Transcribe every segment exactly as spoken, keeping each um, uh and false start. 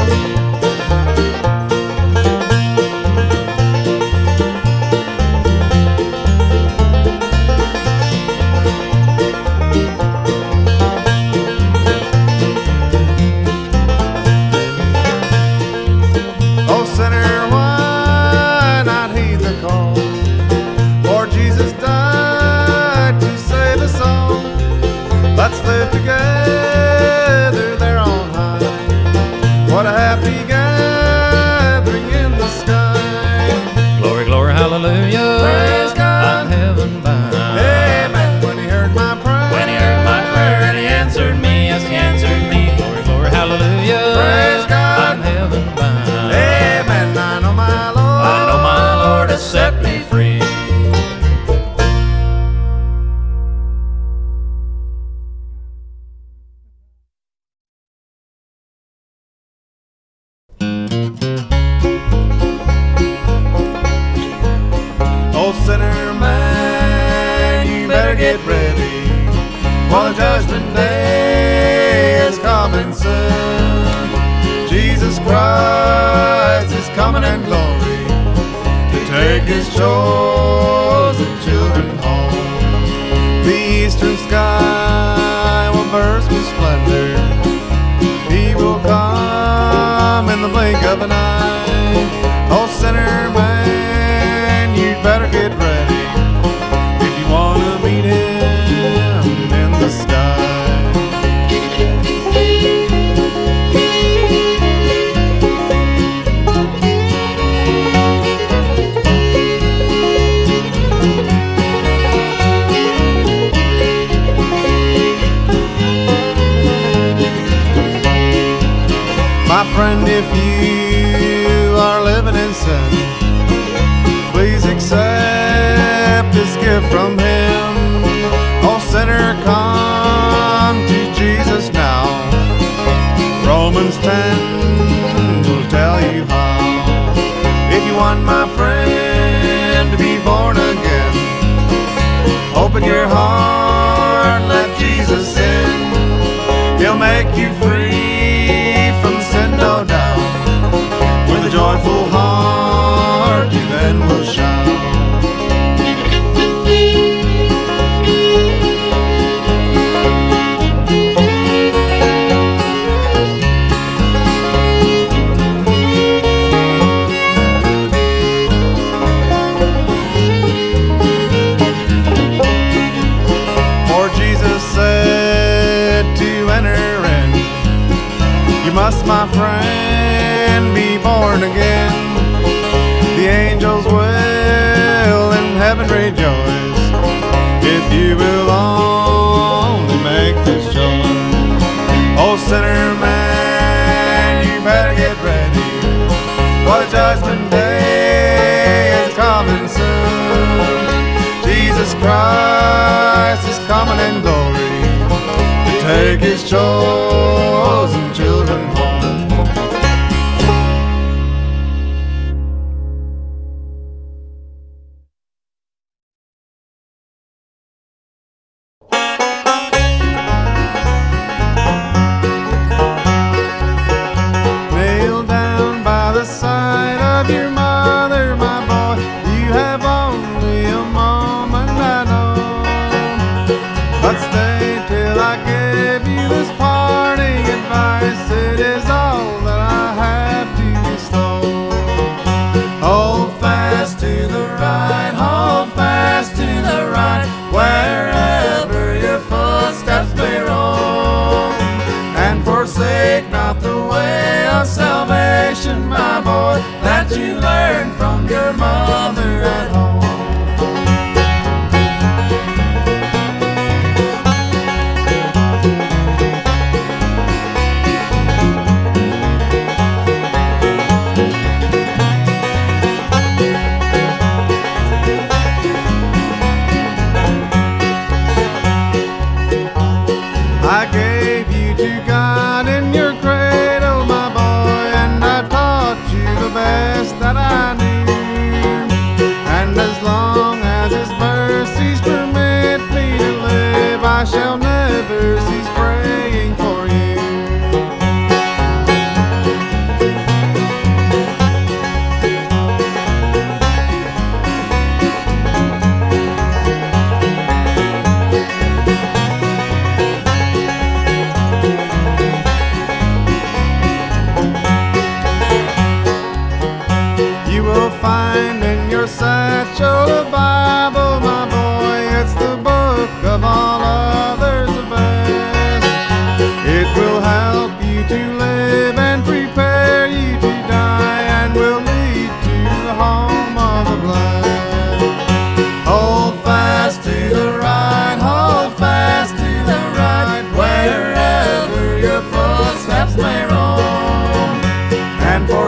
that I knew.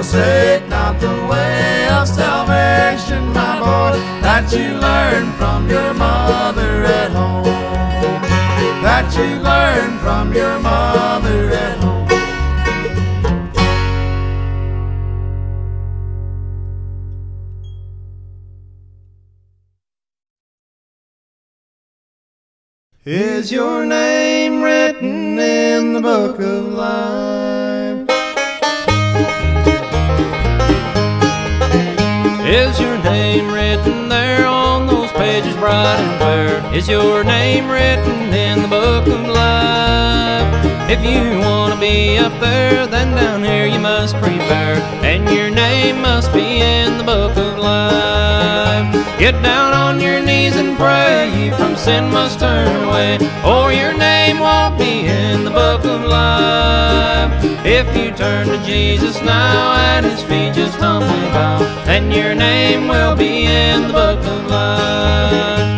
forsake not the way of salvation, my boy, that you learned from your mother at home, that you learned from your mother at home. Is your name written in the book of life? Is your name written there on those pages bright and fair? Is your name written in the book of life? If you want to be up there, then down here you must prepare, and your name must be in the book of life. Get down on your knees and pray, you from sin must turn away, or your name won't be in the book of life. If you turn to Jesus now, at his feet just humbly bow, then your name will be in the book of life.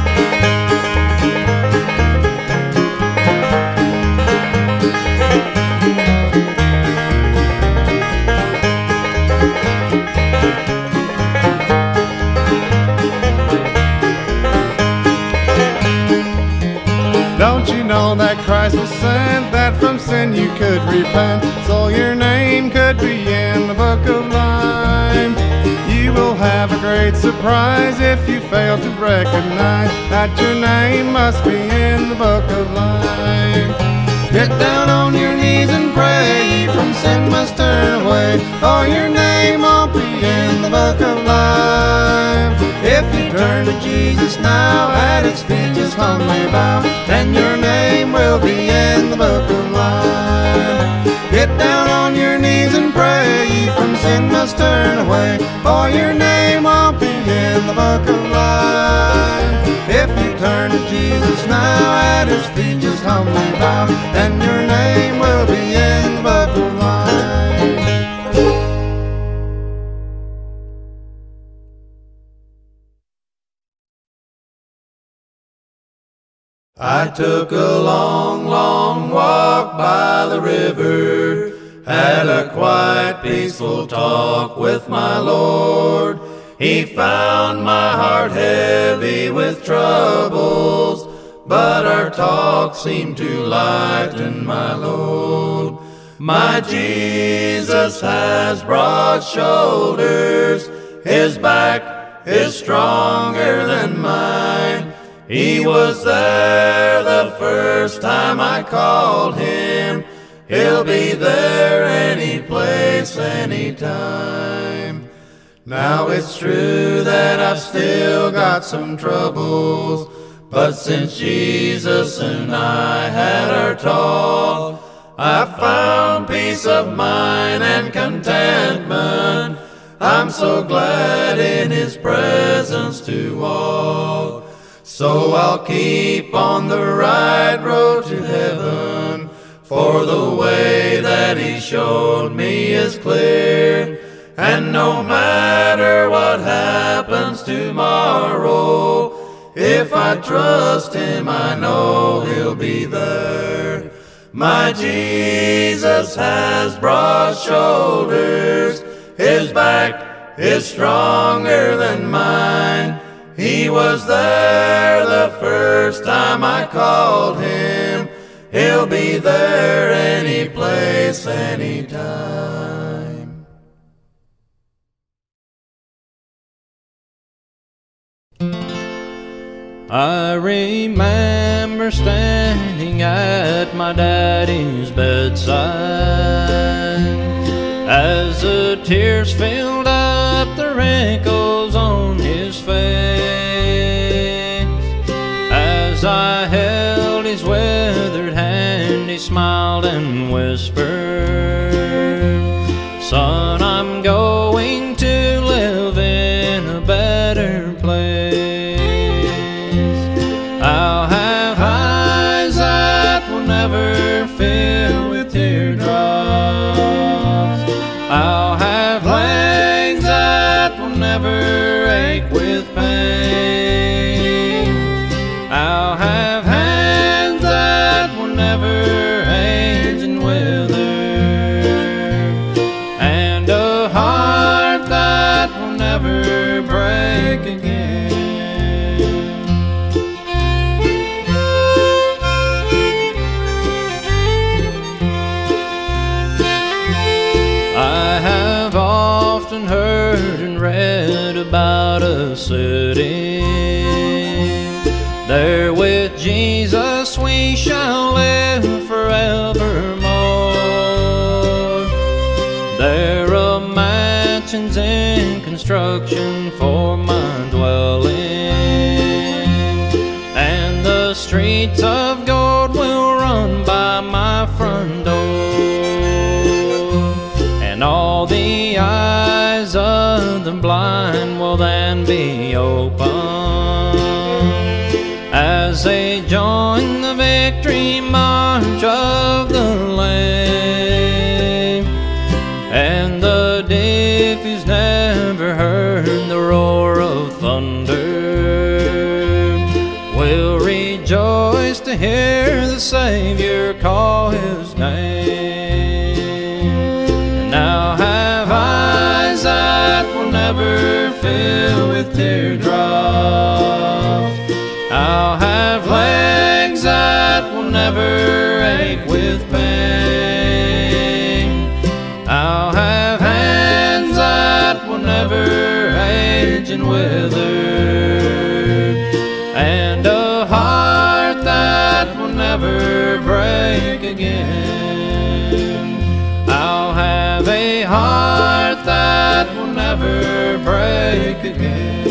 Don't you know that Christ was sent, that from sin you could repent, so your name could be in the book of life? You will have a great surprise if you fail to recognize that your name must be in the book of life. Get down on your knees and pray, from sin must turn away, or your name won't be in the book of life. If you turn to Jesus now, at his feet just humbly bow, then your name will be in the book of life. Get down on your knees and pray, from sin must turn away, or your name won't be in the book of life. If you turn to Jesus now, at his feet just humbly bow, then your name will be in the book of life. I took a long, long walk by the river, had a quiet, peaceful talk with my Lord. He found my heart heavy with troubles, but our talk seemed to lighten my load. My Jesus has broad shoulders, his back is stronger than mine. He was there the first time I called him, he'll be there any place, any time. Now it's true that I've still got some troubles, but since Jesus and I had our talk, I found peace of mind and contentment. I'm so glad in his presence to walk. So I'll keep on the right road to heaven, for the way that he showed me is clear. And no matter what happens tomorrow, if I trust him, I know he'll be there. My Jesus has broad shoulders, his back is stronger than mine. He was there the first time I called him, he'll be there any place, any time. I remember standing at my daddy's bedside as the tears filled up the wrinkles on his face. As I held his withered hand, he smiled and whispered, "Son, I'm going to live in a better place. I'll have eyes that will never fill with teardrops. I'll have legs that will never ache with pain. I'll have hands that will never age and wither. about a city. There with Jesus we shall live forevermore. There are mansions in construction for my dwelling, and the streets of gold will run by my front door. And all the eyes of the blind will then be open as they join the victory march of the Lamb. And the deaf who's never heard the roar of thunder will rejoice to hear the Savior call His name. And I'll have eyes that will never fill with teardrops. I'll have legs that will never ache with pain. I'll have hands that will never age and wither, and a heart that will never break again. I'll have a heart that will never break again.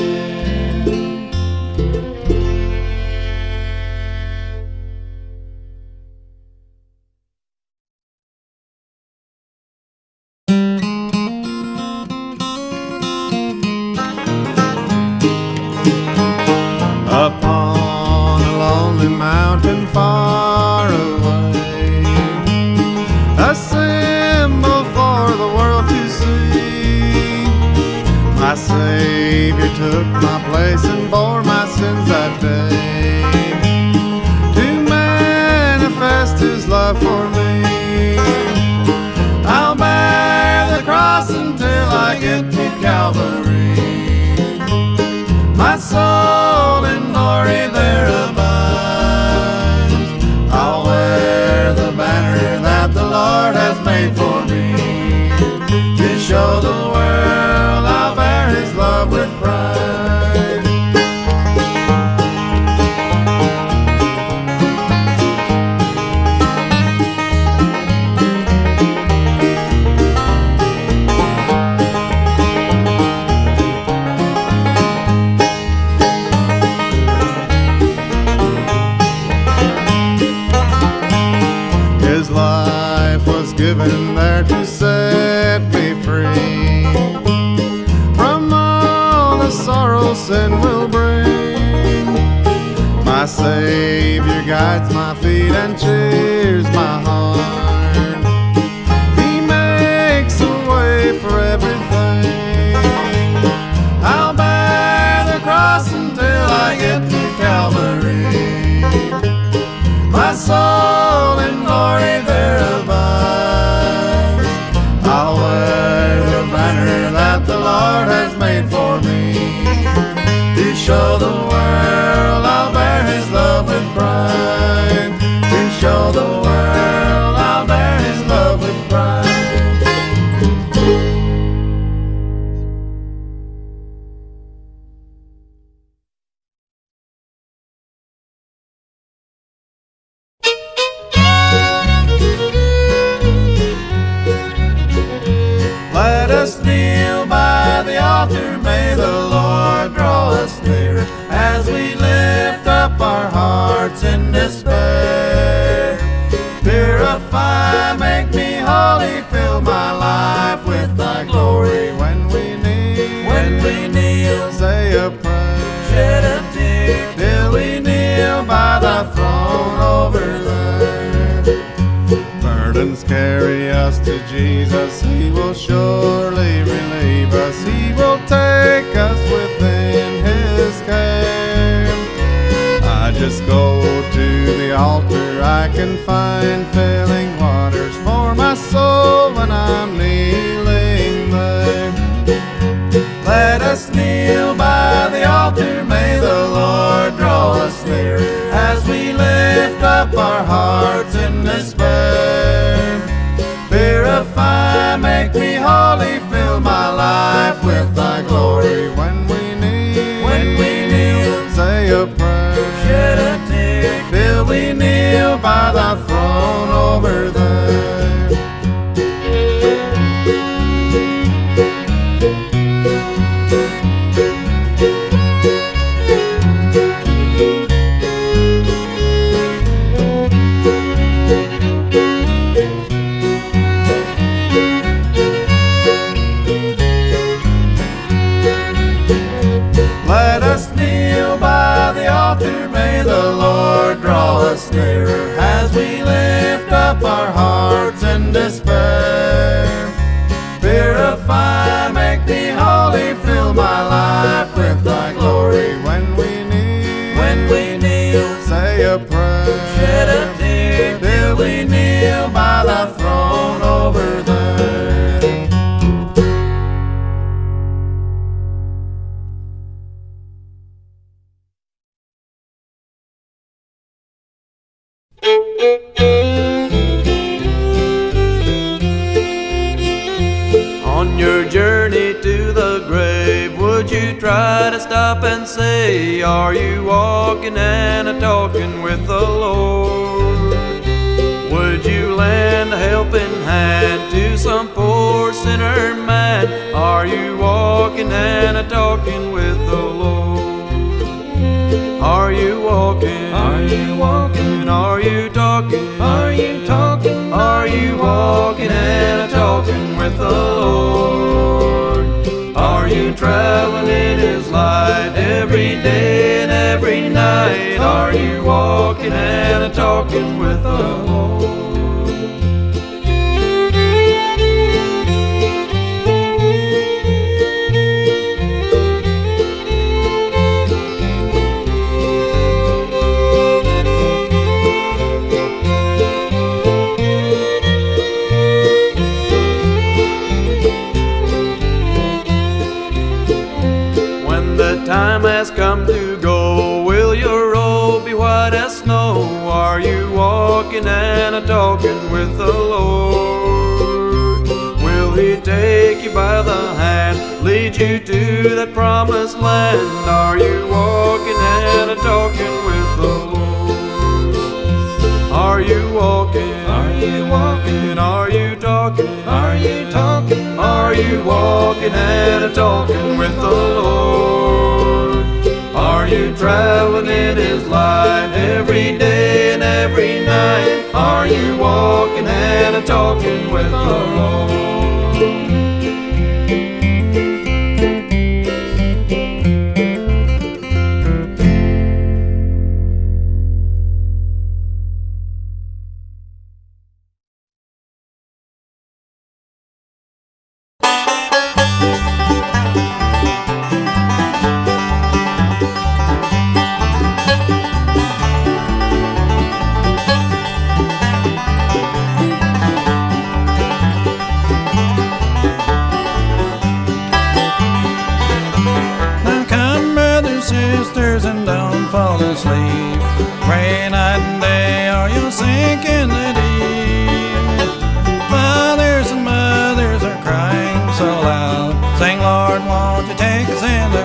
Upon a lonely mountain far away, a symbol for the world to see, my Savior took my place and bore my sins that day, to manifest His love for me. I'll bear the cross until I get to Calvary. My soul in glory there abides. I'll wear the banner that the Lord has made for me, to show the world I'll bear His love with pride. His life was given there to set me free from all the sorrow sin will bring. My Savior guides my feet and cheers my heart. He makes a way for everything. I'll bear the cross until I get to Calvary. My soul in glory there abides. I'll wear the banner that the Lord has made for me, to show the world I'll bear His love with pride, to show the world I'll bear His love with pride. Let us kneel by the altar, may the Lord draw us near, as we lift up our hearts in despair. Purify, make me holy, fill my life with Thy glory. When we kneel, when we kneel, say a prayer, shed a tear, till we kneel by Thy throne over there. Burdens carry us to Jesus, He will surely relieve us. He will take us within His care. I just go to the altar, I can find filling waters for my soul when I'm kneeling there. Let us kneel by the altar, may the Lord draw us near, as we lift up our hearts in despair. Purify, make me holy, fill my life with Thy glory. When we nearer as we lift up our hearts in despair. Purify, make me holy, fill my life with thy glory. When we kneel, when we kneel, say a prayer, shed a tear till we kneel by the throne over there. On your journey to the grave, would you try to stop and say, are you walking and a talking with the Lord? Would you lend a helping hand to some poor sinner man? Are you walking and a talking with the Lord? Are you walking? Are you walking? Are you talking? Are you talking? Are you walking and a talking with the Lord? Are you traveling in His light every day and every night? Are you walking and a talking with the Lord? Time has come to go, will your robe be white as snow? Are you walking and a talking with the Lord? Will He take you by the hand, lead you to that promised land? Are you walking and a talking with the Lord? Are you walking? Are you walking? Are you talking? Are you talking? Are you walking and a talking with the Lord? Are you traveling in His light every day and every night? Are you walking and a talking with the Lord? Sisters, and don't fall asleep. Pray night and day or you'll sink in the deep. Fathers and mothers are crying so loud, saying, Lord, won't you take us in their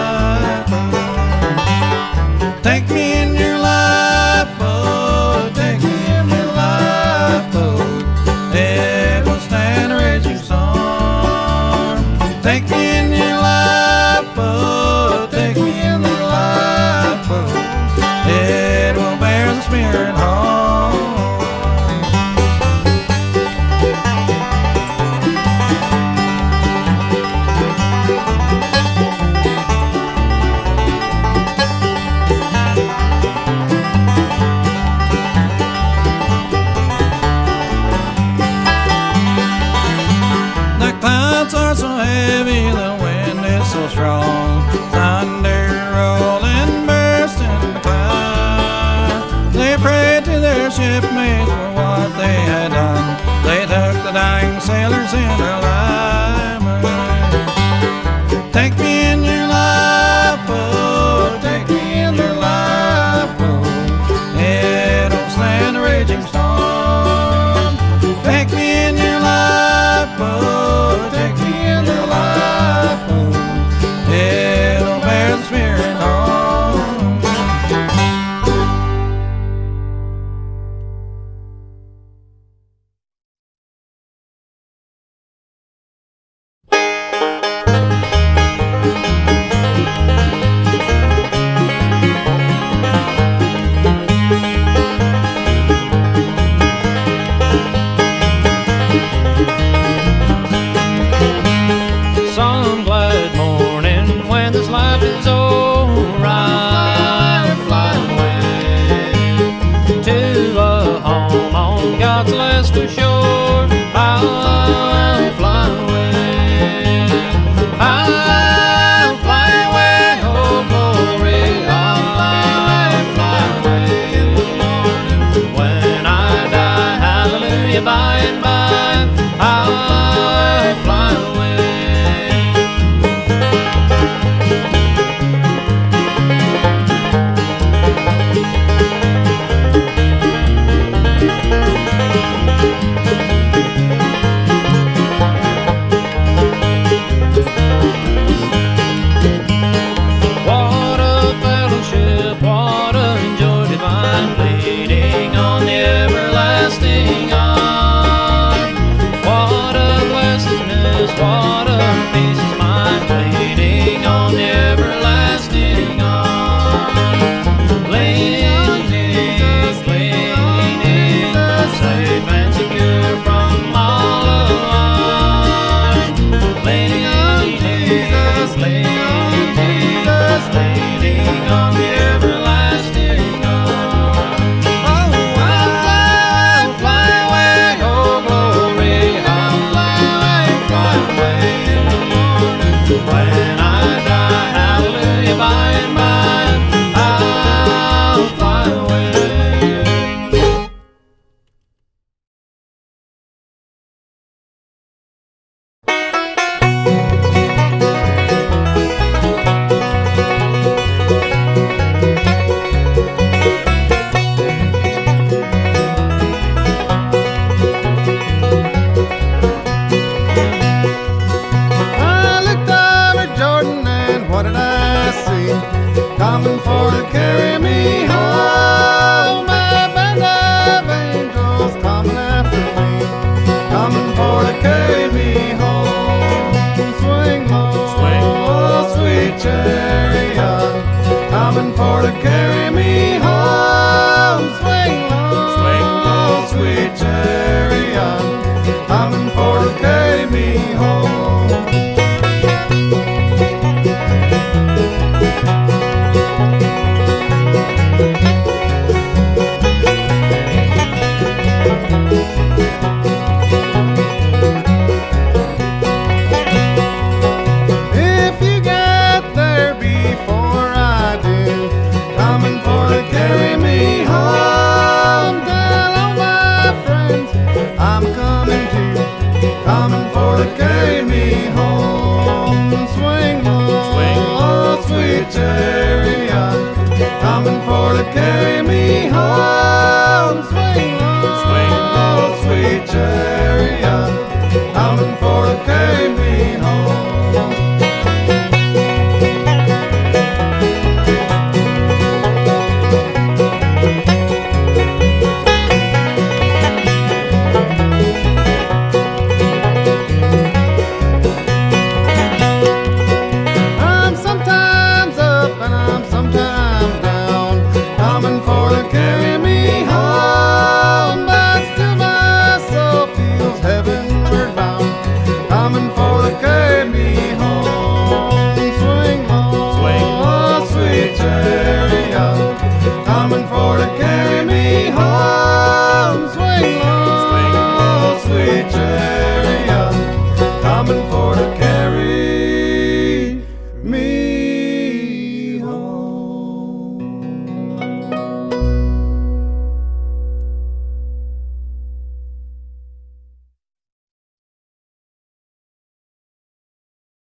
lifeboat? Take me in your lifeboat, take me in your lifeboat. It will stand a raging storm. Take me in your lifeboat, take me in the lifeboat. It will bear the spirit home. The clouds are so heavy, the wind is so strong. Thunder rolling, bursting the cloud. They prayed to their shipmates for what they had done. They took the dying sailors in their lifeboat. Take me in your lifeboat, take me in your lifeboat. It'll stand a raging storm. Take me in your lifeboat, take me in your lifeboat. It'll bear the just what a peace is mine, leaning on the everlasting arm. Leaning, leaning, safe and secure from all alarm. Leaning, leaning, leaning, leaning on the everlasting arm. Oh, I'll fly, fly away, oh glory, I'll fly away, fly away in the morning. When I die, hallelujah, by and by, I'll fly away. I looked over Jordan and what did I see? Coming for to carry me home. A band of angels coming after me, coming for to carry me home. Swing low, Swing low, sweet chariot, coming for to carry me home. Swing low, Swing low, sweet chariot, coming for to carry me home. If you get there before I do, coming for to carry me home. Tell all my friends I'm coming too, coming for to carry me home. Swing low, Swing low, sweet chariot, coming for to carry me home. Swing low, Swing low, sweet chariot, coming for to carry me home. I'm sometimes up and I'm sometimes down, coming for to carry me home. But still my soul feels heavenward bound, coming for to carry me home. Swing low, Swing low, sweet chariot, coming for to carry